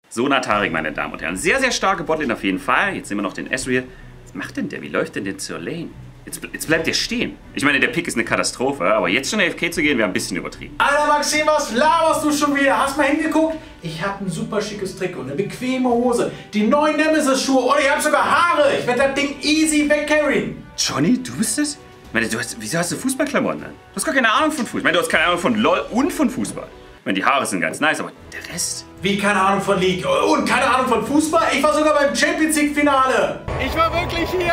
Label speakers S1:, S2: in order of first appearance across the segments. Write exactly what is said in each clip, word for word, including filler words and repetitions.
S1: Sona Taric, meine Damen und Herren. Sehr, sehr starke Botlane auf jeden Fall. Jetzt sehen wir noch den Ezreal. Was macht denn der? Wie läuft denn der zur Lane? Jetzt, jetzt bleibt der stehen. Ich meine, der Pick ist eine Katastrophe, aber jetzt schon A F K zu gehen, wäre ein bisschen übertrieben.
S2: Alter Maxim, was laberst du schon wieder? Hast mal hingeguckt? Ich habe ein super schickes Trikot, eine bequeme Hose, die neuen Nemesis-Schuhe und ich habe sogar Haare. Ich werde das Ding easy wegcarryen.
S1: Johnny, du bist es? Ich meine, du hast, wieso hast du Fußballklamotten an? Du hast gar keine Ahnung von Fußball. Ich meine, du hast keine Ahnung von LOL und von Fußball. Ich meine, die Haare sind ganz nice, aber der Rest?
S2: Wie, keine Ahnung von League und keine Ahnung von Fußball? Ich war sogar beim Champions League-Finale.
S3: Ich war wirklich hier.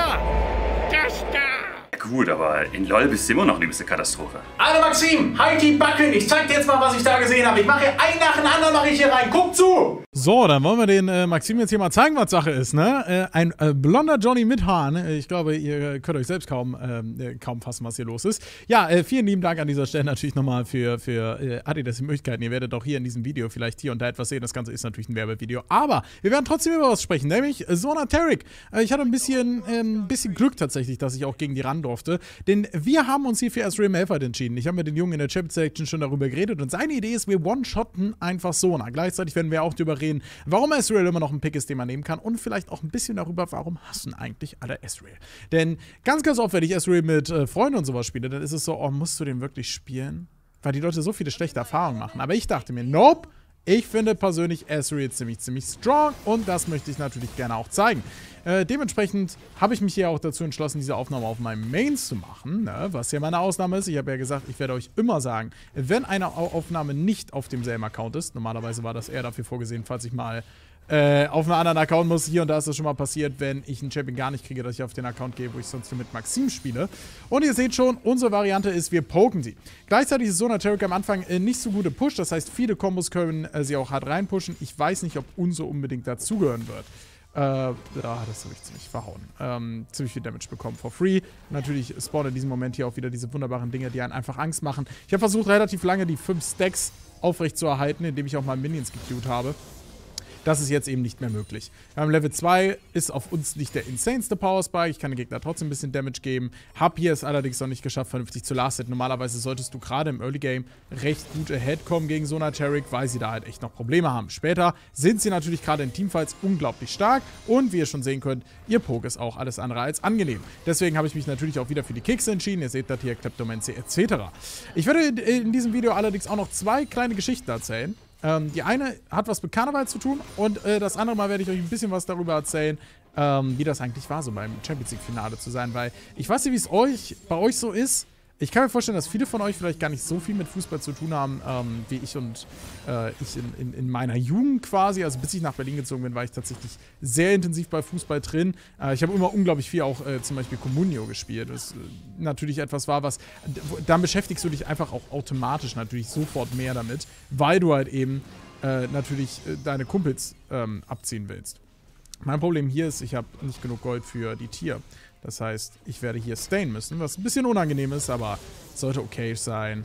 S3: Das da.
S1: Gut, aber in LOL bist du immer noch eine übelste Katastrophe.
S2: Alter Maxim, halt die Backen. Ich zeig dir jetzt mal, was ich da gesehen habe. Ich mache hier einen nach dem anderen, mache ich hier rein. Guck zu!
S4: So, dann wollen wir den äh, Maxim jetzt hier mal zeigen, was Sache ist, ne? Äh, ein äh, blonder Johnny mit Haaren. Ich glaube, ihr könnt euch selbst kaum, äh, kaum fassen, was hier los ist. Ja, äh, vielen lieben Dank an dieser Stelle natürlich nochmal für, für äh, Adidas die Möglichkeiten. Ihr werdet auch hier in diesem Video vielleicht hier und da etwas sehen. Das Ganze ist natürlich ein Werbevideo. Aber wir werden trotzdem über was sprechen, nämlich äh, Sona Taric. Äh, ich hatte ein bisschen, äh, ein bisschen Glück tatsächlich, dass ich auch gegen die ran durfte. Denn wir haben uns hier für Ezreal Malphite entschieden. Ich habe mit den Jungen in der Champions Section schon darüber geredet und seine Idee ist, wir one-shotten einfach Sona. Gleichzeitig werden wir auch darüber reden, warum Ezreal immer noch ein Pick ist, den man nehmen kann und vielleicht auch ein bisschen darüber, warum hassen eigentlich alle Ezreal. Denn ganz, ganz oft, wenn ich Ezreal mit äh, Freunden und sowas spiele, dann ist es so, oh, musst du den wirklich spielen? Weil die Leute so viele schlechte Erfahrungen machen. Aber ich dachte mir, nope. Ich finde persönlich Ezreal ziemlich, ziemlich strong und das möchte ich natürlich gerne auch zeigen. Äh, dementsprechend habe ich mich hier auch dazu entschlossen, diese Aufnahme auf meinem Mains zu machen, ne? Was ja meine Ausnahme ist. Ich habe ja gesagt, ich werde euch immer sagen, wenn eine Aufnahme nicht auf demselben Account ist, normalerweise war das eher dafür vorgesehen, falls ich mal äh, auf einen anderen Account muss. Hier und da ist das schon mal passiert, wenn ich einen Champion gar nicht kriege, dass ich auf den Account gehe, wo ich sonst nur mit Maxim spiele. Und ihr seht schon, unsere Variante ist, wir poken sie. Gleichzeitig ist Sona Taric am Anfang äh, nicht so gute Push, das heißt, viele Kombos können äh, sie auch hart reinpushen. Ich weiß nicht, ob unsere unbedingt dazugehören wird. Äh, ja, das habe ich ziemlich verhauen. Ähm, ziemlich viel Damage bekommen for free. Natürlich spawnen in diesem Moment hier auch wieder diese wunderbaren Dinge, die einen einfach Angst machen. Ich habe versucht, relativ lange die fünf Stacks aufrecht zu erhalten, indem ich auch mal Minions gequeued habe. Das ist jetzt eben nicht mehr möglich. Wir haben Level zwei, ist auf uns nicht der insaneste Power Spike. Ich kann den Gegner trotzdem ein bisschen Damage geben. Hab hier es allerdings noch nicht geschafft, vernünftig zu lasten. Normalerweise solltest du gerade im Early Game recht gut ahead kommen gegen Sona Taric, weil sie da halt echt noch Probleme haben. Später sind sie natürlich gerade in Teamfights unglaublich stark. Und wie ihr schon sehen könnt, ihr Poke ist auch alles andere als angenehm. Deswegen habe ich mich natürlich auch wieder für die Kicks entschieden. Ihr seht das hier, Kleptomancy et cetera. Ich werde in diesem Video allerdings auch noch zwei kleine Geschichten erzählen. Ähm, die eine hat was mit Karneval zu tun und äh, das andere Mal werde ich euch ein bisschen was darüber erzählen, ähm, wie das eigentlich war, so beim Champions League-Finale zu sein, weil ich weiß nicht, wie es euch, bei euch so ist. Ich kann mir vorstellen, dass viele von euch vielleicht gar nicht so viel mit Fußball zu tun haben, ähm, wie ich und äh, ich in, in, in meiner Jugend quasi. Also bis ich nach Berlin gezogen bin, war ich tatsächlich sehr intensiv bei Fußball drin. Äh, ich habe immer unglaublich viel auch äh, zum Beispiel Comunio gespielt, was äh, natürlich etwas war, was, dann beschäftigst du dich einfach auch automatisch natürlich sofort mehr damit, weil du halt eben äh, natürlich äh, deine Kumpels ähm, abziehen willst. Mein Problem hier ist, ich habe nicht genug Gold für die Tier. Das heißt, ich werde hier stayen müssen, was ein bisschen unangenehm ist, aber sollte okay sein.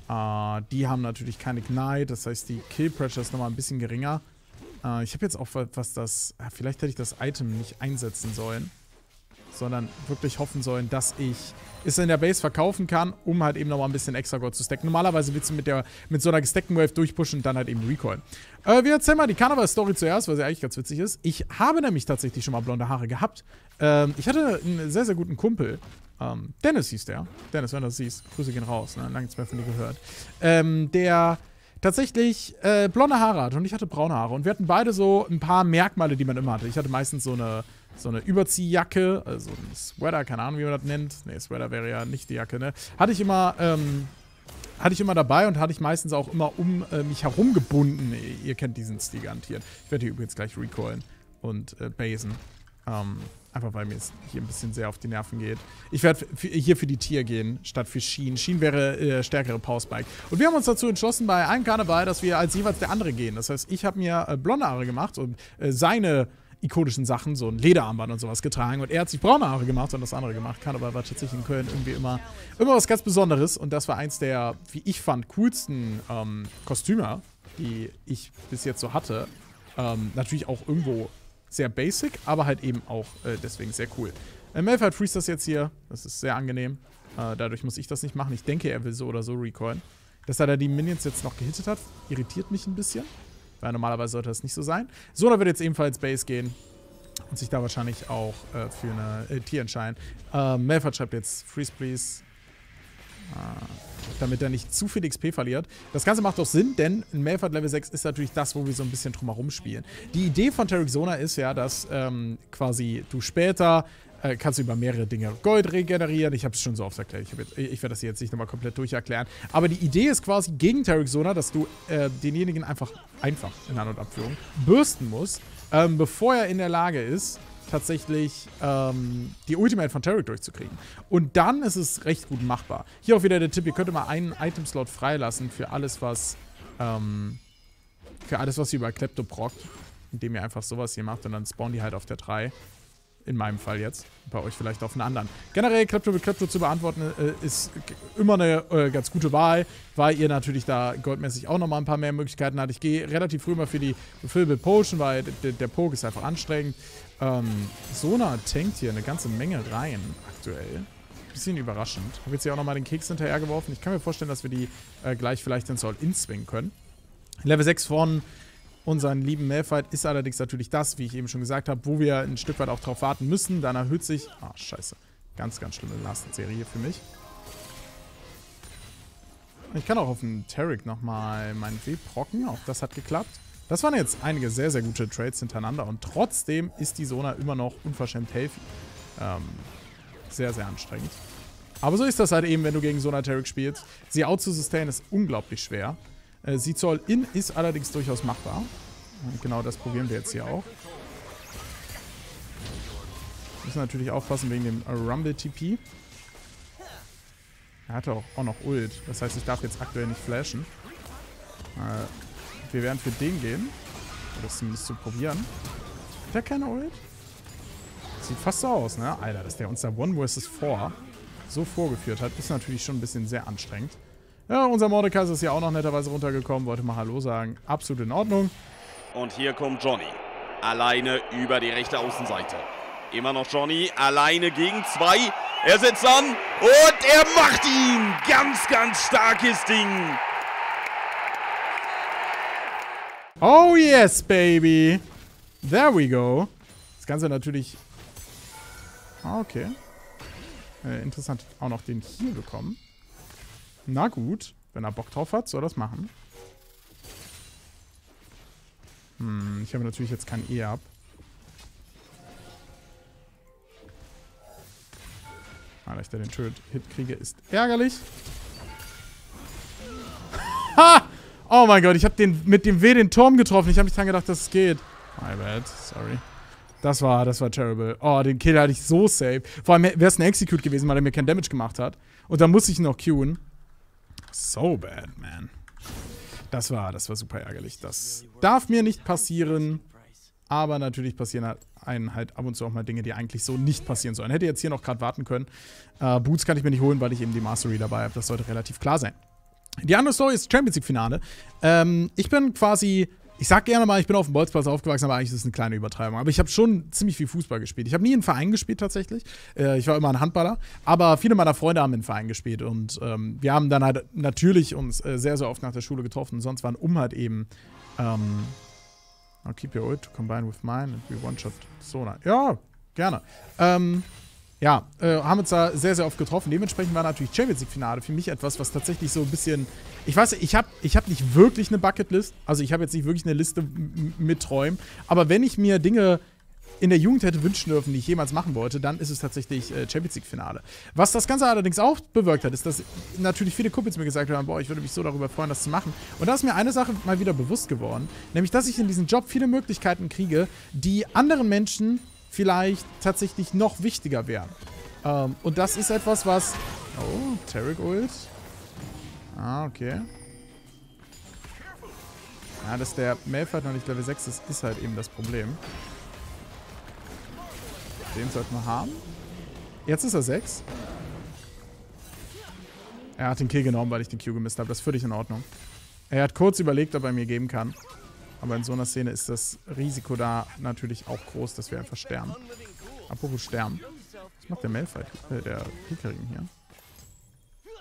S4: Äh, die haben natürlich keine Ignite, das heißt, die Kill Pressure ist nochmal ein bisschen geringer. Äh, ich habe jetzt auch was das, ja, vielleicht hätte ich das Item nicht einsetzen sollen, sondern wirklich hoffen sollen, dass ich es in der Base verkaufen kann, um halt eben nochmal ein bisschen extra Gold zu stacken. Normalerweise willst du mit, der, mit so einer gestackten Wave durchpushen und dann halt eben Recoil. Äh, wir erzählen mal die Karneval-Story zuerst, weil sie eigentlich ganz witzig ist. Ich habe nämlich tatsächlich schon mal blonde Haare gehabt. Ähm, ich hatte einen sehr, sehr guten Kumpel. Ähm, Dennis hieß der. Dennis, wenn du das siehst, Grüße gehen raus. Ne? Lange nichts mehr von dir gehört. Ähm, der tatsächlich äh, blonde Haare hatte und ich hatte braune Haare. Und wir hatten beide so ein paar Merkmale, die man immer hatte. Ich hatte meistens so eine So eine Überziehjacke, also ein Sweater, keine Ahnung, wie man das nennt. Ne, Sweater wäre ja nicht die Jacke, ne? Hatte ich immer, ähm, hatte ich immer dabei und hatte ich meistens auch immer um äh, mich herum gebunden. Ihr kennt diesen Stil garantiert. Ich werde hier übrigens gleich recoilen und äh, basen. Ähm, einfach weil mir es hier ein bisschen sehr auf die Nerven geht. Ich werde hier für die Tier gehen, statt für Sheen. Sheen wäre äh, stärkere Power Spike. Und wir haben uns dazu entschlossen, bei einem Karneval, dass wir als jeweils der andere gehen. Das heißt, ich habe mir äh, blonde Haare gemacht und äh, seine ikonischen Sachen, so ein Lederarmband und sowas getragen. Und er hat sich braune Haare gemacht und das andere gemacht. Karneval war tatsächlich in Köln irgendwie immer, immer was ganz Besonderes. Und das war eins der, wie ich fand, coolsten ähm, Kostüme, die ich bis jetzt so hatte. Ähm, natürlich auch irgendwo sehr basic, aber halt eben auch äh, deswegen sehr cool. Äh, Malphite freest das jetzt hier. Das ist sehr angenehm. Äh, dadurch muss ich das nicht machen. Ich denke, er will so oder so recoilen. Dass er da die Minions jetzt noch gehittet hat, irritiert mich ein bisschen. weil normalerweise sollte das nicht so sein. Sona wird jetzt ebenfalls Base gehen und sich da wahrscheinlich auch äh, für eine äh, Tier entscheiden. Ähm, Malphite schreibt jetzt Freeze Please. Äh, damit er nicht zu viel X P verliert. Das Ganze macht doch Sinn, denn in Malphite Level sechs ist natürlich das, wo wir so ein bisschen drumherum spielen. Die Idee von Taric Sona ist ja, dass ähm, quasi du später äh, kannst du über mehrere Dinge Gold regenerieren. Ich habe es schon so oft erklärt. Ich, jetzt, ich werde das jetzt nicht nochmal komplett durcherklären. Aber die Idee ist quasi gegen Taric Sona, dass du äh, denjenigen einfach, einfach in An- und Abführung bürsten musst, ähm, bevor er in der Lage ist, tatsächlich ähm, die Ultimate von Taric durchzukriegen. Und dann ist es recht gut machbar. Hier auch wieder der Tipp, ihr könnt mal einen Item-Slot freilassen für alles, was ähm, für alles, was ihr über Klepto prockt, indem ihr einfach sowas hier macht und dann spawnen die halt auf der drei. In meinem Fall jetzt. Bei euch vielleicht auf einen anderen. Generell Klepto mit Klepto zu beantworten äh, ist immer eine äh, ganz gute Wahl, weil ihr natürlich da goldmäßig auch nochmal ein paar mehr Möglichkeiten habt. Ich gehe relativ früh mal für die Refillable Potion, weil der Poke ist einfach anstrengend. Ähm, Sona tankt hier eine ganze Menge rein aktuell. Bisschen überraschend. Habe jetzt hier auch nochmal den Keks hinterhergeworfen. Ich kann mir vorstellen, dass wir die äh, gleich vielleicht ins All-In swingen können. Level sechs von unseren lieben Malphite ist allerdings natürlich das, wie ich eben schon gesagt habe, wo wir ein Stück weit auch drauf warten müssen. Dann erhöht sich... Ah, scheiße. Ganz, ganz schlimme Last-Serie für mich. Ich kann auch auf den Taric nochmal meinen W procken. Auch das hat geklappt. Das waren jetzt einige sehr, sehr gute Trades hintereinander. Und trotzdem ist die Sona immer noch unverschämt healthy. Ähm, sehr, sehr anstrengend. Aber so ist das halt eben, wenn du gegen Sona Taric spielst. Sie out zu sustain ist unglaublich schwer. Äh, sie zu All-In ist allerdings durchaus machbar. Und genau das probieren wir jetzt hier auch. Wir müssen natürlich aufpassen wegen dem Rumble-T P. Er hatte auch, auch noch Ult. Das heißt, ich darf jetzt aktuell nicht flashen. Äh, wir werden für den gehen. Oder das zumindest zu probieren. Hat der keine Ult? Sieht fast so aus, ne? Alter, dass der uns da One versus four so vorgeführt hat, ist natürlich schon ein bisschen sehr anstrengend. Ja, unser Mordekaiser ist ja auch noch netterweise runtergekommen. Wollte mal Hallo sagen. Absolut in Ordnung.
S5: Und hier kommt Johnny. Alleine über die rechte Außenseite. Immer noch Johnny. Alleine gegen zwei. Er setzt an. Und er macht ihn. Ganz, ganz starkes Ding.
S4: Oh yes, baby. There we go. Das Ganze natürlich... Ah, okay. Äh, interessant. Auch noch den Heal bekommen. Na gut. Wenn er Bock drauf hat, soll er das machen. Hm, ich habe natürlich jetzt kein E ab. Ah, dass ich da den Turret-Hit kriege, ist ärgerlich. Ha! Oh mein Gott, ich habe den mit dem W den Turm getroffen. Ich habe nicht dran gedacht, dass es geht. My bad, sorry. Das war, das war terrible. Oh, den Kill hatte ich so safe. Vor allem wäre es ein Execute gewesen, weil er mir kein Damage gemacht hat. Und dann musste ich ihn noch queuen. So bad, man. Das war, das war super ärgerlich. Das darf mir nicht passieren. Aber natürlich passieren halt einen halt ab und zu auch mal Dinge, die eigentlich so nicht passieren sollen. Hätte jetzt hier noch gerade warten können. Äh, Boots kann ich mir nicht holen, weil ich eben die Mastery dabei habe. Das sollte relativ klar sein. Die andere Story ist Champions League-Finale. Ähm, ich bin quasi... Ich sag gerne mal, ich bin auf dem Bolzplatz aufgewachsen, aber eigentlich ist es eine kleine Übertreibung. Aber ich habe schon ziemlich viel Fußball gespielt. Ich habe nie in einem Verein gespielt tatsächlich. Äh, ich war immer ein Handballer. Aber viele meiner Freunde haben in einem Verein gespielt. Und ähm, wir haben dann halt natürlich uns äh, sehr, sehr oft nach der Schule getroffen. Und sonst waren um halt eben ähm, I'll keep your ult to combine with mine and we one-shot Sona. Ja, gerne. Ähm, ja, äh, haben uns da sehr, sehr oft getroffen. Dementsprechend war natürlich Champions League-Finale für mich etwas, was tatsächlich so ein bisschen... Ich weiß nicht, ich habe ich hab nicht wirklich eine Bucketlist. Also ich habe jetzt nicht wirklich eine Liste mit Träumen. Aber wenn ich mir Dinge in der Jugend hätte wünschen dürfen, die ich jemals machen wollte, dann ist es tatsächlich äh, Champions League-Finale. Was das Ganze allerdings auch bewirkt hat, ist, dass natürlich viele Kumpels mir gesagt haben, boah, ich würde mich so darüber freuen, das zu machen. Und da ist mir eine Sache mal wieder bewusst geworden, nämlich, dass ich in diesem Job viele Möglichkeiten kriege, die anderen Menschen vielleicht tatsächlich noch wichtiger wären. Ähm, und das ist etwas, was... Oh, Taric Ult. Ah, okay. Ja, dass der Malphite noch nicht Level sechs ist, ist halt eben das Problem. Den sollten wir haben. Jetzt ist er sechs. Er hat den Kill genommen, weil ich den Q gemisst habe. Das ist völlig in Ordnung. Er hat kurz überlegt, ob er mir geben kann. Aber in so einer Szene ist das Risiko da natürlich auch groß, dass wir einfach sterben. Apropos sterben. Was macht der Malphite, äh, der Pickering hier?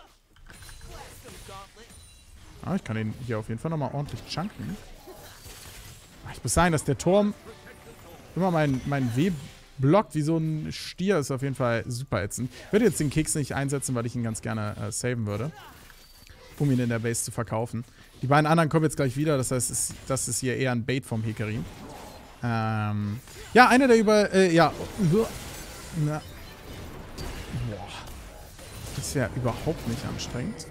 S4: Ah, ich kann ihn hier auf jeden Fall nochmal ordentlich chunken. Ich muss sagen, dass der Turm immer mein, mein W blockt wie so ein Stier, ist auf jeden Fall super ätzend. Ich würde jetzt den Keks nicht einsetzen, weil ich ihn ganz gerne äh, saven würde, um ihn in der Base zu verkaufen. Die beiden anderen kommen jetzt gleich wieder, das heißt, es, das ist hier eher ein Bait vom Hecarim. Ähm, ja, einer der über, äh, ja, na, boah, das wäre überhaupt nicht anstrengend.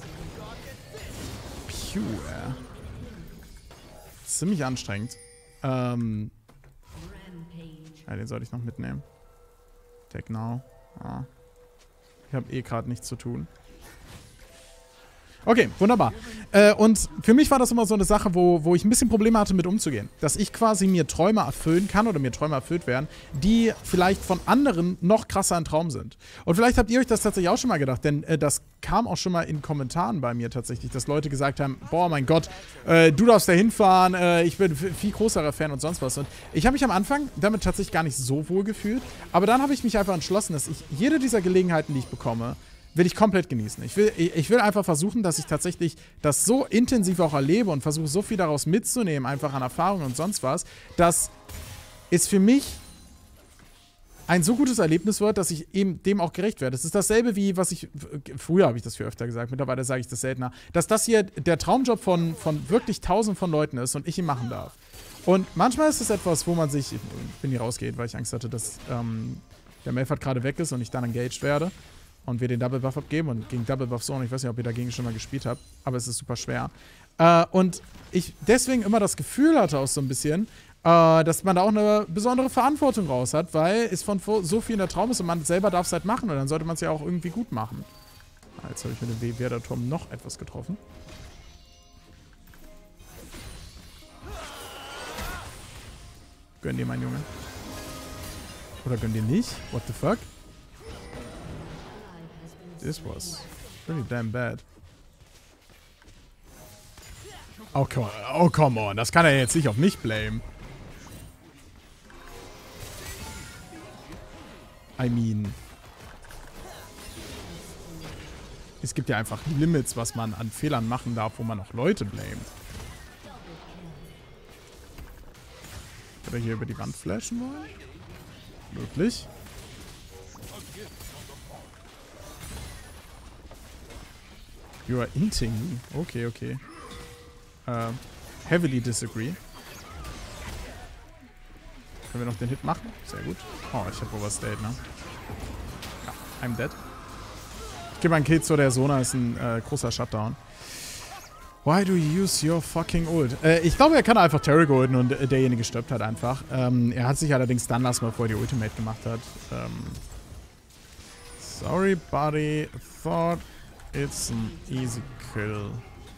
S4: Phew, äh. Ziemlich anstrengend. Ähm, ja, den sollte ich noch mitnehmen. Take now. Ah. Ich habe eh gerade nichts zu tun. Okay, wunderbar. Äh, und für mich war das immer so eine Sache, wo, wo ich ein bisschen Probleme hatte, mit umzugehen. Dass ich quasi mir Träume erfüllen kann oder mir Träume erfüllt werden, die vielleicht von anderen noch krasser ein Traum sind. Und vielleicht habt ihr euch das tatsächlich auch schon mal gedacht, denn äh, das kam auch schon mal in Kommentaren bei mir tatsächlich, dass Leute gesagt haben, boah, mein Gott, äh, du darfst da hinfahren, äh, ich bin viel größerer Fan und sonst was. Und ich habe mich am Anfang damit tatsächlich gar nicht so wohl gefühlt, aber dann habe ich mich einfach entschlossen, dass ich jede dieser Gelegenheiten, die ich bekomme, will ich komplett genießen. Ich will, ich will einfach versuchen, dass ich tatsächlich das so intensiv auch erlebe und versuche, so viel daraus mitzunehmen, einfach an Erfahrungen und sonst was, dass es für mich ein so gutes Erlebnis wird, dass ich eben dem auch gerecht werde. Das ist dasselbe wie, was ich, früher habe ich das viel öfter gesagt, mittlerweile sage ich das seltener, dass das hier der Traumjob von, von wirklich tausenden von Leuten ist und ich ihn machen darf. Und manchmal ist es etwas, wo man sich, ich bin hier rausgeht, weil ich Angst hatte, dass ähm, der Melfart gerade weg ist und ich dann engaged werde. Und wir den Double Buff abgeben und gegen Double Buff Zone, ich weiß nicht, ob ihr dagegen schon mal gespielt habt, aber es ist super schwer. Äh, und ich deswegen immer das Gefühl hatte auch so ein bisschen, äh, dass man da auch eine besondere Verantwortung raus hat, weil es von so viel in der Traum ist und man selber darf es halt machen und dann sollte man es ja auch irgendwie gut machen. Ah, jetzt habe ich mit dem Werder-Turm noch etwas getroffen. Gönn dir, mein Junge. Oder gönn dir nicht? What the fuck? This was pretty damn bad. Oh, come on. Oh, come on. Das kann er jetzt nicht auf mich blamen. I mean. Es gibt ja einfach Limits, was man an Fehlern machen darf, wo man auch Leute blamet. Wird er hier über die Wand flashen wollen? Möglich. You are inting me. Okay, okay. Uh, heavily disagree. Können wir noch den Hit machen? Sehr gut. Oh, ich habe overstayed, ne? Ja, I'm dead. Ich gebe einen Kill zu der Sona, ist ein äh, großer Shutdown. Why do you use your fucking ult? Äh, ich glaube, er kann einfach Terry golden und äh, derjenige stirbt halt einfach. Ähm, er hat sich allerdings dann lassen, bevor er die Ultimate gemacht hat. Ähm, sorry, buddy. Thought it's an easy kill.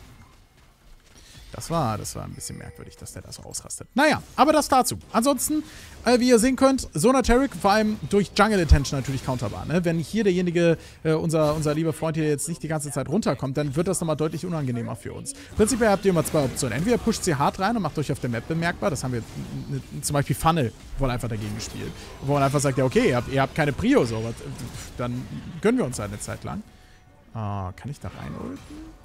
S4: Das war, das war ein bisschen merkwürdig, dass der da so ausrastet. Naja, aber das dazu. Ansonsten, äh, wie ihr sehen könnt, Sona Taric vor allem durch Jungle Attention natürlich counterbar. Ne? Wenn hier derjenige, äh, unser, unser lieber Freund hier jetzt nicht die ganze Zeit runterkommt, dann wird das nochmal deutlich unangenehmer für uns. Prinzipiell habt ihr immer zwei Optionen. Entweder pusht sie hart rein und macht euch auf der Map bemerkbar. Das haben wir zum Beispiel Funnel wohl einfach dagegen gespielt. Wo man einfach sagt, ja okay, ihr habt, ihr habt keine Prio, so, aber dann gönnen wir uns halt eine Zeit lang. Ah, kann ich da rein ulten?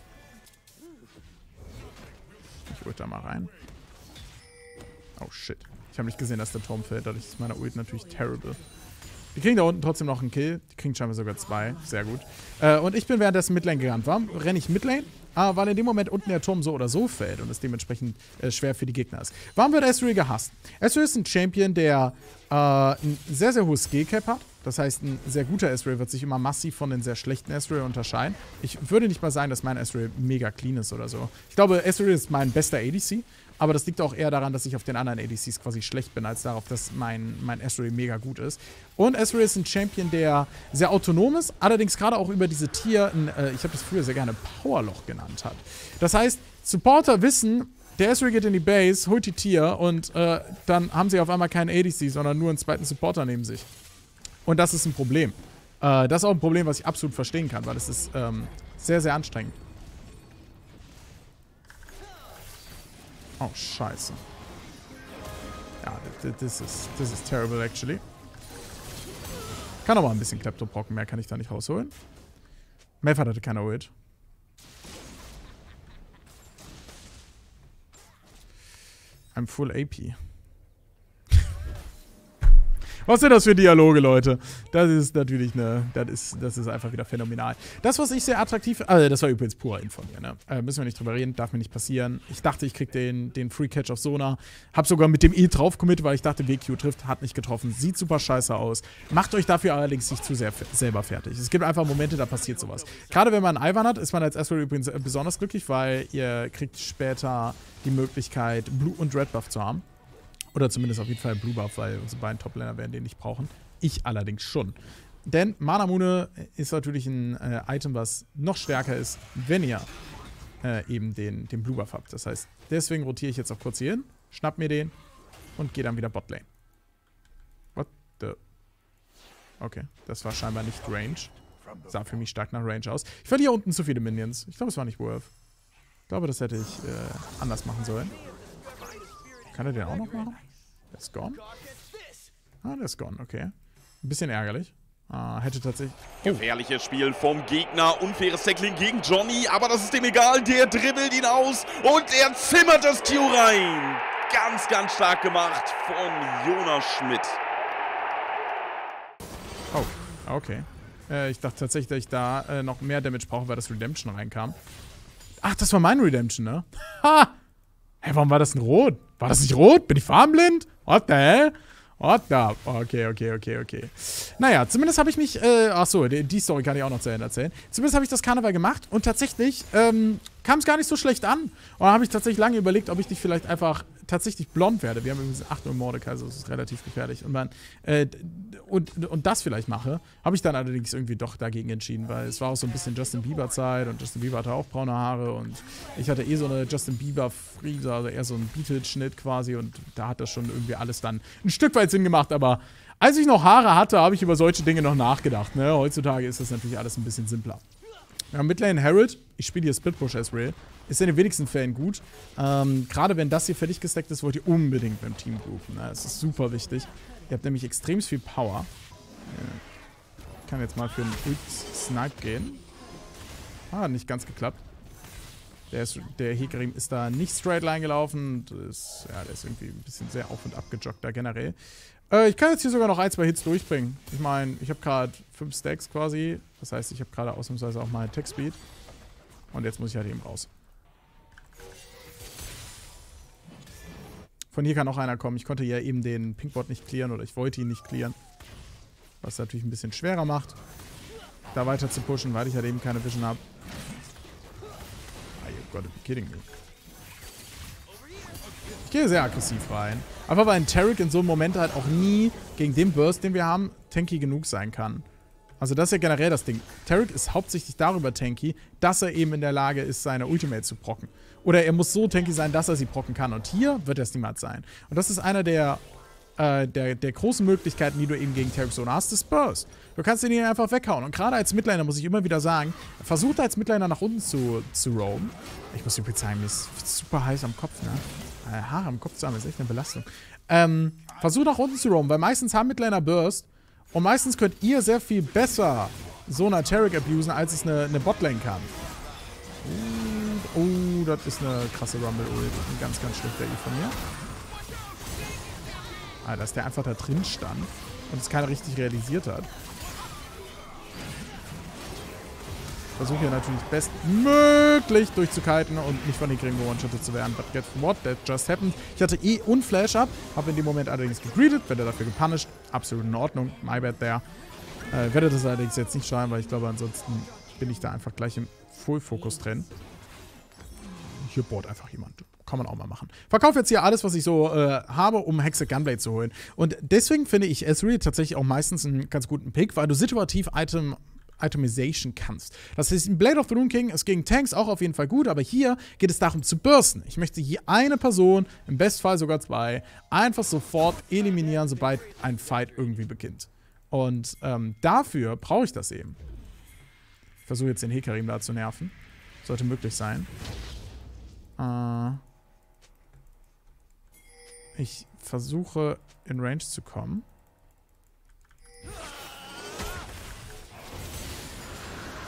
S4: Ich ult da mal rein. Oh shit. Ich habe nicht gesehen, dass der Turm fällt. Dadurch ist meine Ult natürlich terrible. Die kriegen da unten trotzdem noch einen Kill. Die kriegen scheinbar sogar zwei. Sehr gut. Äh, und ich bin währenddessen Midlane gerannt. Warum renne ich Midlane? Ah, weil in dem Moment unten der Turm so oder so fällt und es dementsprechend äh, schwer für die Gegner ist. Warum wird Ezreal gehasst? Ezreal ist ein Champion, der äh, ein sehr, sehr hohes Skill-Cap hat. Das heißt, ein sehr guter Ezreal wird sich immer massiv von den sehr schlechten Ezreal unterscheiden. Ich würde nicht mal sagen, dass mein Ezreal mega clean ist oder so. Ich glaube, Ezreal ist mein bester A D C, aber das liegt auch eher daran, dass ich auf den anderen A D Cs quasi schlecht bin, als darauf, dass mein, mein Ezreal mega gut ist. Und Ezreal ist ein Champion, der sehr autonom ist, allerdings gerade auch über diese Tier, ein, äh, ich habe das früher sehr gerne Powerloch genannt hat. Das heißt, Supporter wissen, der Ezreal geht in die Base, holt die Tier und äh, dann haben sie auf einmal keinen A D C, sondern nur einen zweiten Supporter neben sich. Und das ist ein Problem. Äh, das ist auch ein Problem, was ich absolut verstehen kann, weil es ist ähm, sehr, sehr anstrengend. Oh, scheiße. Ja, this is, this is terrible, actually. Kann aber ein bisschen Kleptobrocken, mehr kann ich da nicht rausholen. Melfart hatte keine Ult. I'm full A P. Was sind das für Dialoge, Leute? Das ist natürlich eine, das ist, das ist einfach wieder phänomenal. Das, was ich sehr attraktiv, also das war übrigens purer Info von mir, ne? Äh, müssen wir nicht drüber reden, darf mir nicht passieren. Ich dachte, ich krieg den, den Free Catch auf Sona. Hab sogar mit dem E drauf committed, weil ich dachte, W Q trifft, hat nicht getroffen. Sieht super scheiße aus. Macht euch dafür allerdings nicht zu sehr selber fertig. Es gibt einfach Momente, da passiert sowas. Gerade wenn man einen Ivan hat, ist man als Ezreal übrigens besonders glücklich, weil ihr kriegt später die Möglichkeit, Blue und Red Buff zu haben. Oder zumindest auf jeden Fall Blue Buff, weil unsere beiden Top-Laner werden den nicht brauchen. Ich allerdings schon. Denn Manamune ist natürlich ein äh, Item, was noch stärker ist, wenn ihr äh, eben den, den Blue Buff habt. Das heißt, deswegen rotiere ich jetzt auch kurz hier hin, schnapp mir den und gehe dann wieder Botlane. What the... Okay, das war scheinbar nicht Range. Sah für mich stark nach Range aus. Ich verliere unten zu viele Minions. Ich glaube, es war nicht worth. Ich glaube, das hätte ich äh, anders machen sollen. Kann er den auch noch machen? Der ist gone? Ah, der ist gone, okay. Ein bisschen ärgerlich. Ah, hätte tatsächlich... Oh.
S5: Gefährliches Spiel vom Gegner. Unfaires Tackling gegen Johnny, aber das ist ihm egal. Der dribbelt ihn aus und er zimmert das Q rein. Ganz, ganz stark gemacht von Jonas Schmidt.
S4: Oh, okay. Äh, ich dachte tatsächlich, dass ich da äh, noch mehr Damage brauche, weil das Redemption reinkam. Ach, das war mein Redemption, ne? Ha! Hä, warum war das denn rot? War das nicht rot? Bin ich farbenblind? What the hell? What the? Okay, okay, okay, okay. Naja, zumindest habe ich mich, äh, achso, die, die Story kann ich auch noch zu Ende erzählen. Zumindest habe ich das Karneval gemacht und tatsächlich, ähm, kam es gar nicht so schlecht an. Und dann habe ich tatsächlich lange überlegt, ob ich nicht vielleicht einfach tatsächlich blond werde. Wir haben übrigens acht Uhr Mordecai, also das ist relativ gefährlich. Und, man, äh, und, und das vielleicht mache, habe ich dann allerdings irgendwie doch dagegen entschieden, weil es war auch so ein bisschen Justin Bieber-Zeit und Justin Bieber hatte auch braune Haare und ich hatte eh so eine Justin Bieber-Frise, also eher so ein Beatles-Schnitt quasi und da hat das schon irgendwie alles dann ein Stück weit Sinn gemacht, aber als ich noch Haare hatte, habe ich über solche Dinge noch nachgedacht. Ne? Heutzutage ist das natürlich alles ein bisschen simpler. Ja, Midlane Herald, ich spiele hier Split Push Ezreal, ist in den wenigsten Fällen gut. Ähm, Gerade wenn das hier fertig gestackt ist, wollt ihr unbedingt beim Team groupen. Ne? Das ist super wichtig. Ihr habt nämlich extrem viel Power. Ich kann jetzt mal für einen Ult-Snipe gehen. Ah, nicht ganz geklappt. Der, ist, der Hecarim ist da nicht straight line gelaufen. Das, ja, der ist irgendwie ein bisschen sehr auf- und abgejoggt da generell. Äh, ich kann jetzt hier sogar noch ein, zwei Hits durchbringen. Ich meine, ich habe gerade fünf Stacks quasi. Das heißt, ich habe gerade ausnahmsweise auch mal Attack Speed. Und jetzt muss ich halt eben raus. Von hier kann auch einer kommen. Ich konnte ja eben den Pinkbot nicht clearen oder ich wollte ihn nicht clearen. Was natürlich ein bisschen schwerer macht, da weiter zu pushen, weil ich halt eben keine Vision habe. Ah, you gotta be kidding me. Ich gehe sehr aggressiv rein. Einfach weil ein Taric in so einem Moment halt auch nie gegen den Burst, den wir haben, tanky genug sein kann. Also das ist ja generell das Ding. Taric ist hauptsächlich darüber tanky, dass er eben in der Lage ist, seine Ultimate zu procken. Oder er muss so tanky sein, dass er sie procken kann. Und hier wird er es niemals sein. Und das ist einer der, äh, der, der großen Möglichkeiten, die du eben gegen Taric so hast, ist Burst. Du kannst ihn hier einfach weghauen. Und gerade als Midlaner muss ich immer wieder sagen, versucht als Midlaner nach unten zu, zu roamen. Ich muss übrigens sagen, mir ist super heiß am Kopf, ne? Äh, Haare am Kopf zu haben, ist echt eine Belastung. Ähm, versucht nach unten zu roamen, weil meistens haben Midlaner Burst. Und meistens könnt ihr sehr viel besser so eine Taric abusen, als es eine, eine Botlane kann. Oh, oh, das ist eine krasse Rumble-Ult. Ein ganz, ganz schlechter E von mir. Ah, dass der einfach da drin stand und es keiner richtig realisiert hat. Versuche hier natürlich bestmöglich durchzukiten und nicht von den Kriegen one-shotted zu werden. But get what? That just happened. Ich hatte E und Flash-Up, habe in dem Moment allerdings gegreedet, werde dafür gepunished. Absolut in Ordnung. My bad there. Äh, werde das allerdings jetzt nicht schreiben, weil ich glaube, ansonsten bin ich da einfach gleich im Full-Fokus drin. Hier bohrt einfach jemand. Kann man auch mal machen. Verkaufe jetzt hier alles, was ich so äh, habe, um Hexed Gunblade zu holen. Und deswegen finde ich Ezreal tatsächlich auch meistens einen ganz guten Pick, weil du situativ Item Itemization kannst. Das heißt, in Blade of the Rune King ist gegen Tanks auch auf jeden Fall gut, aber hier geht es darum zu bursten. Ich möchte hier eine Person, im Bestfall sogar zwei, einfach sofort eliminieren, sobald ein Fight irgendwie beginnt. Und ähm, dafür brauche ich das eben. Ich versuche jetzt den Hecarim da zu nerven. Sollte möglich sein. Äh ich versuche in Range zu kommen.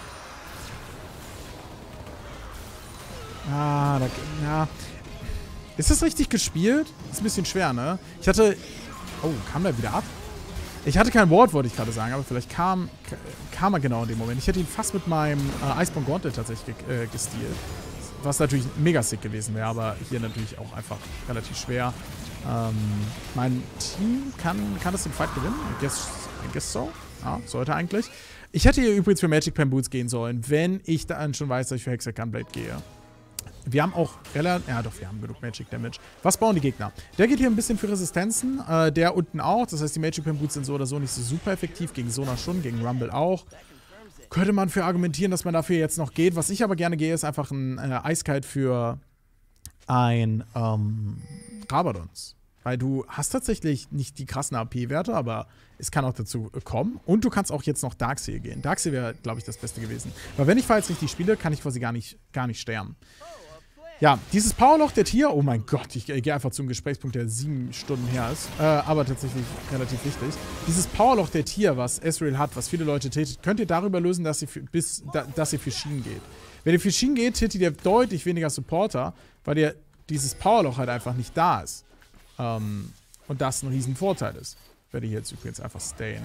S4: Ah, da, ja. Ist das richtig gespielt? Ist ein bisschen schwer, ne? Ich hatte... Oh, kam der wieder ab? Ich hatte kein Ward, wollte ich gerade sagen, aber vielleicht kam, kam er genau in dem Moment. Ich hätte ihn fast mit meinem äh, Iceborne Gauntlet tatsächlich ge äh, gestealt. Was natürlich mega sick gewesen wäre, aber hier natürlich auch einfach relativ schwer. Ähm, mein Team kann, kann das den Fight gewinnen? I guess, I guess so. Ja, sollte eigentlich. Ich hätte hier übrigens für Magic Pen Boots gehen sollen, wenn ich dann schon weiß, dass ich für Hexagon Blade gehe. Wir haben auch relativ... Ja doch, wir haben genug Magic Damage. Was bauen die Gegner? Der geht hier ein bisschen für Resistenzen. Äh, der unten auch. Das heißt, die Magic Pen Boots sind so oder so nicht so super effektiv. Gegen Sona schon, gegen Rumble auch. Könnte man für argumentieren, dass man dafür jetzt noch geht. Was ich aber gerne gehe, ist einfach ein äh, Eiskalt für ein ähm, Rabadons. Weil du hast tatsächlich nicht die krassen A P-Werte, aber es kann auch dazu kommen. Und du kannst auch jetzt noch Darkseer gehen. Darkseer wäre, glaube ich, das Beste gewesen. Weil wenn ich Fights richtig spiele, kann ich quasi gar nicht, gar nicht sterben. Ja, dieses Powerloch der Tier, oh mein Gott, ich, ich gehe einfach zum Gesprächspunkt, der sieben Stunden her ist, äh, aber tatsächlich relativ wichtig. Dieses Powerloch der Tier, was Ezreal hat, was viele Leute tätigt, könnt ihr darüber lösen, dass ihr für, bis, da, dass ihr für Shin geht. Wenn ihr für Shin geht, tätigt ihr deutlich weniger Supporter, weil ihr dieses Powerloch halt einfach nicht da ist. Ähm, und das ein riesen Vorteil ist. Ich werde hier jetzt übrigens einfach stayen.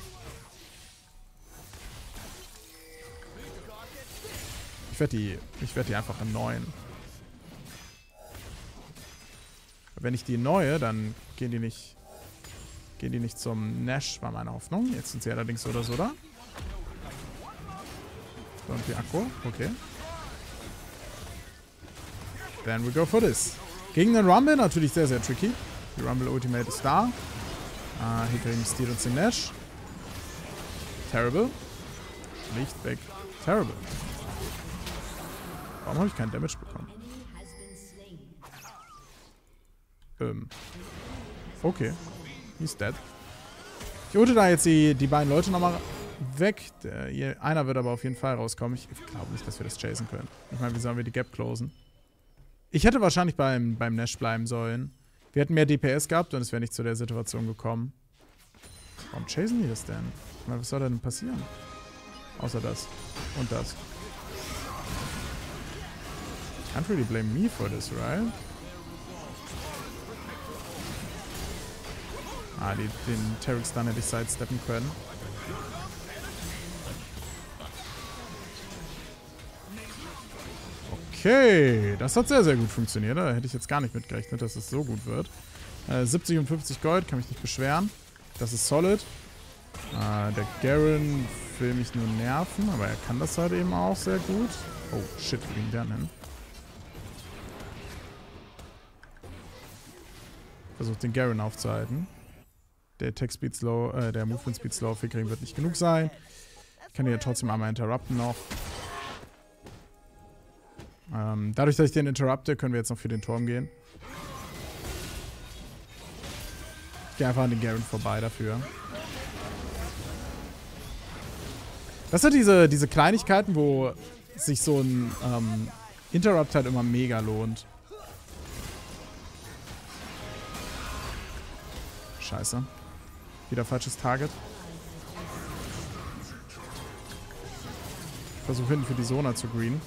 S4: Ich werde die, ich werde die einfach erneuern. Wenn ich die neue, dann gehen die nicht gehen die nicht zum Nash, war meine Hoffnung. Jetzt sind sie allerdings so oder so da. So, und die Akku, okay. Then we go for this. Gegen den Rumble natürlich sehr, sehr tricky. Die Rumble Ultimate ist da. Ah, hier kriegen Steel und den Nash. Terrible. Licht weg. Terrible. Warum habe ich keinen Damage bekommen? Ähm. Okay. He's dead. Ich ulte da jetzt die, die beiden Leute nochmal weg. Der, hier, einer wird aber auf jeden Fall rauskommen. Ich, ich glaube nicht, dass wir das chasen können. Ich meine, wie sollen wir die Gap closen? Ich hätte wahrscheinlich beim, beim Nash bleiben sollen. Wir hätten mehr D P S gehabt und es wäre nicht zu der Situation gekommen. Warum chasen die das denn? Ich meine, was soll denn passieren? Außer das. Und das. Can't really blame me for this, right? Ah, die, den Taric Stun hätte ich sidesteppen können. Okay, das hat sehr, sehr gut funktioniert. Da hätte ich jetzt gar nicht mitgerechnet, dass es so gut wird. Äh, siebzig und fünfzig Gold, kann mich nicht beschweren. Das ist solid. Äh, der Garen will mich nur nerven, aber er kann das halt eben auch sehr gut. Oh, shit, wo ging der denn? Versucht den Garen aufzuhalten. Der Attack Speed Slow, äh, der Movement Speed Slow für Kriegen wird nicht genug sein. Ich kann den ja trotzdem einmal interrupten noch. Ähm, dadurch, dass ich den interrupte, können wir jetzt noch für den Turm gehen. Ich gehe einfach an den Garen vorbei dafür. Das sind diese, diese Kleinigkeiten, wo sich so ein ähm, Interrupt halt immer mega lohnt. Scheiße. Wieder falsches Target. Ich versuche hinten für die Sona zu green.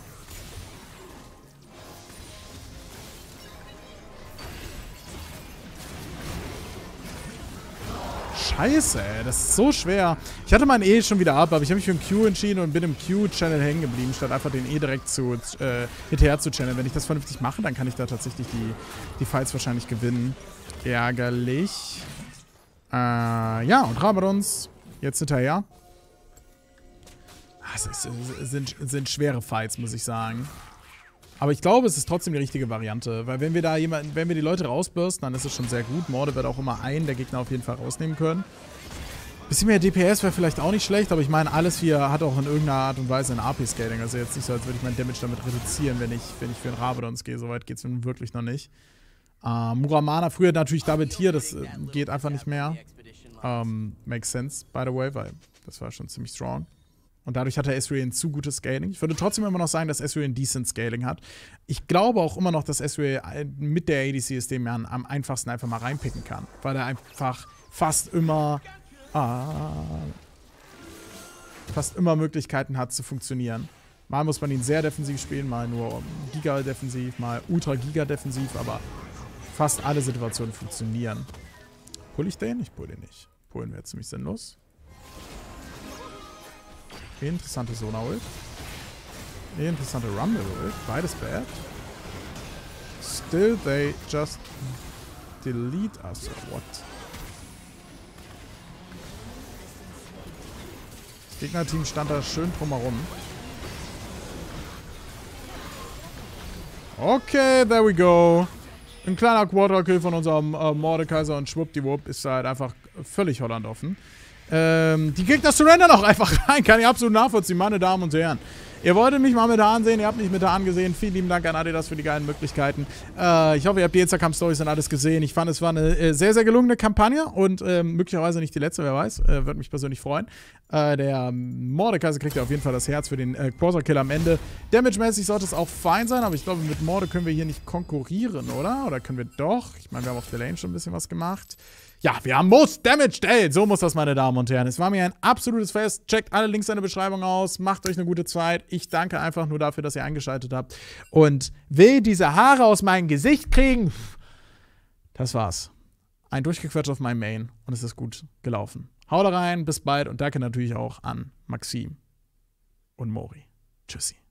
S4: Scheiße, ey, das ist so schwer. Ich hatte meinen E schon wieder ab, aber ich habe mich für einen Q entschieden und bin im Q-Channel hängen geblieben, statt einfach den E direkt zu, äh, hinterher zu channeln. Wenn ich das vernünftig mache, dann kann ich da tatsächlich die, die Fights wahrscheinlich gewinnen. Ärgerlich. Äh, ja, und Rabadons jetzt hinterher. Es ist, sind, sind schwere Fights, muss ich sagen. Aber ich glaube, es ist trotzdem die richtige Variante. Weil wenn wir da jemanden, wenn wir die Leute rausbürsten, dann ist es schon sehr gut. Morde wird auch immer einen der Gegner auf jeden Fall rausnehmen können. Bisschen mehr D P S wäre vielleicht auch nicht schlecht, aber ich meine, alles hier hat auch in irgendeiner Art und Weise ein A P-Scaling. Also jetzt nicht so, als würde ich mein Damage damit reduzieren, wenn ich, wenn ich für einen Rabadons gehe. Soweit geht es nun wirklich noch nicht. Uh, Muramana, früher natürlich Double Tier, das äh, geht einfach nicht mehr. Um, makes sense, by the way, weil das war schon ziemlich strong. Und dadurch hat der Ezreal ein zu gutes Scaling. Ich würde trotzdem immer noch sagen, dass Ezreal ein decent Scaling hat. Ich glaube auch immer noch, dass Ezreal mit der A D C-System am einfachsten einfach mal reinpicken kann. Weil er einfach fast immer ah, fast immer Möglichkeiten hat zu funktionieren. Mal muss man ihn sehr defensiv spielen, mal nur Giga-defensiv, mal Ultra-Giga-defensiv, aber fast alle Situationen funktionieren. Pull ich den? Ich pull den nicht. Pullen wäre ziemlich sinnlos. Interessante Sona-Ult. Interessante Rumble-Ult. Beides bad. Still they just delete us or what? Das Gegnerteam stand da schön drumherum. Okay, there we go. Ein kleiner Quadra-Kill von unserem äh, Mordekaiser und schwuppdiwupp ist halt einfach völlig Holland offen. Ähm, die Gegner surrendern auch einfach rein. Kann ich absolut nachvollziehen, meine Damen und Herren. Ihr wolltet mich mal mit Hahn sehen, ihr habt mich mit Hahn gesehen. Vielen lieben Dank an Adidas für die geilen Möglichkeiten. Äh, ich hoffe, ihr habt die Instagram-Stories und alles gesehen. Ich fand, es war eine äh, sehr, sehr gelungene Kampagne und äh, möglicherweise nicht die letzte, wer weiß. Äh, Würde mich persönlich freuen. Äh, der Mordekaiser kriegt ja auf jeden Fall das Herz für den äh, Quasar-Kill am Ende. Damage-mäßig sollte es auch fein sein, aber ich glaube, mit Morde können wir hier nicht konkurrieren, oder? Oder können wir doch? Ich meine, wir haben auf der Lane schon ein bisschen was gemacht. Ja, wir haben Most Damaged Day. So muss das, meine Damen und Herren. Es war mir ein absolutes Fest. Checkt alle Links in der Beschreibung aus. Macht euch eine gute Zeit. Ich danke einfach nur dafür, dass ihr eingeschaltet habt. Und will diese Haare aus meinem Gesicht kriegen. Das war's. Ein Durchgequetscht auf meinem Main. Und es ist gut gelaufen. Haut rein, bis bald. Und danke natürlich auch an Maxim und Mori. Tschüssi.